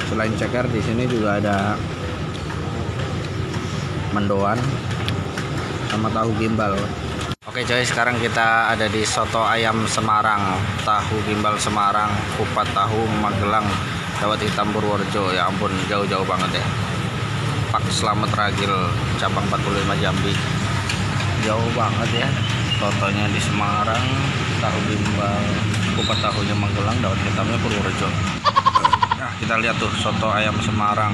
Selain ceker, di sini juga ada mendoan sama tahu gimbal. Oke coy, sekarang kita ada di soto ayam Semarang, tahu gimbal Semarang, kupat tahu Magelang, Dawet Hitam Purworejo. Ya ampun, jauh-jauh banget ya. Pak Slamet Ragil, cabang 45 Jambi. Jauh banget ya. Sotonya di Semarang, tahu gimbal, kupat tahunya Magelang, Dawet Hitamnya Purworejo. Nah, kita lihat tuh soto ayam Semarang.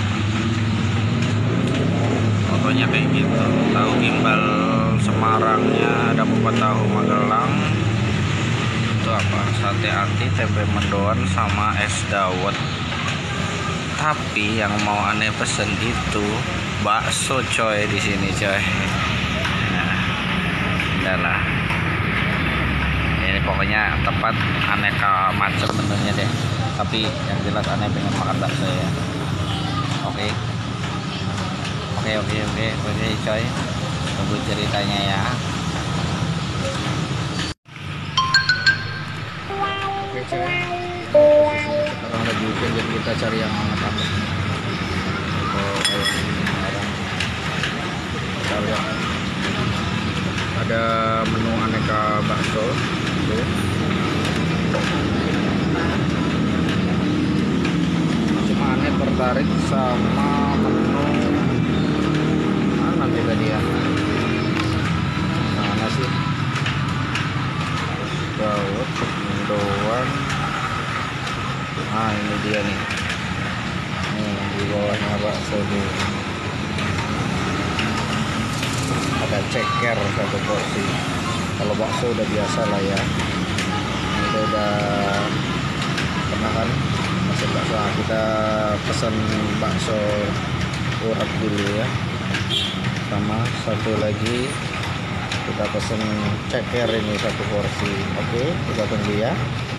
Fotonya kayak gitu, tahu gimbal Semarangnya, ada kupat tahu Magelang, itu apa, sate ati, tempe mendoan, sama es dawet. Tapi yang mau aneh pesen itu bakso coy di sini coy. Nah, adalah ini pokoknya tempat aneka macam menunya deh. Tapi yang jelas aneh pengen makan bakso ya. Oke. Oke coy, tunggu ceritanya ya. Oke coy, sekarang lagi weekend jadi kita cari yang hangat-hangat. Kita lihat ada menu aneka bakso tuh. Cuma aneh tertarik sama menu nanti tadi ya, mana sih, dawet mendoan. Nah ini dia nih, di bawahnya bakso tuh ada ceker 1 porsi. Kalau bakso udah biasa lah ya, kita udah pernah kan masak bakso. Kita pesan bakso urat dulu ya, sama satu lagi kita pesen ceker ini 1 porsi. Oke, kita tunggu ya.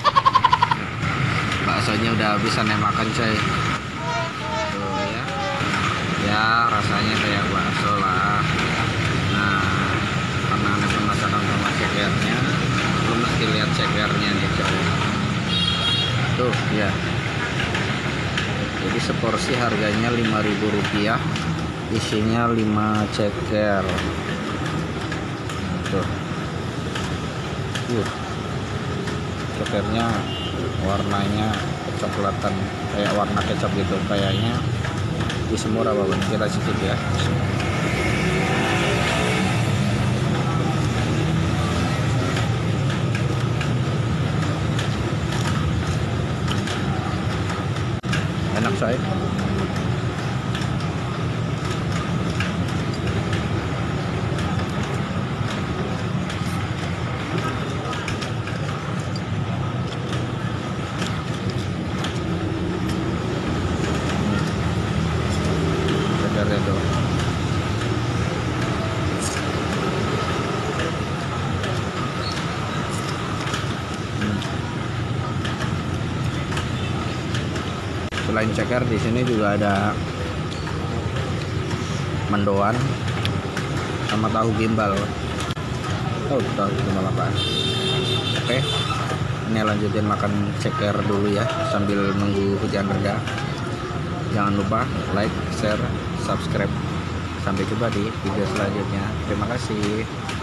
Baksonya udah habis, aneh makan coy. Tuh ya, ya rasanya kayak bakso lah. Nah, karena aneh penasaran sama cekernya, lu mesti lihat cekernya nih coy. Tuh ya, jadi seporsi harganya Rp5.000, isinya 5 ceker. Tuh. Cekernya warnanya kecoklatan, kayak warna kecap gitu kayaknya. Di semur apa bang? Kita cicip ya. Enak say. Selain ceker, di sini juga ada mendoan sama tahu gimbal. Tahu gimbal apa? Oke, ini lanjutin makan ceker dulu ya sambil nunggu hujan reda. Jangan lupa like, share, subscribe. Sampai jumpa di video selanjutnya. Terima kasih.